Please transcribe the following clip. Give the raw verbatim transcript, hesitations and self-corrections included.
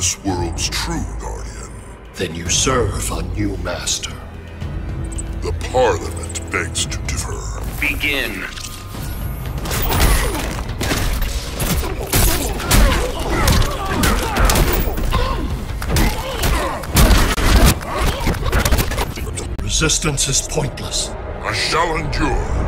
this world's true guardian. Then you serve a new master. The Parliament begs to differ. Begin. Resistance is pointless. I shall endure.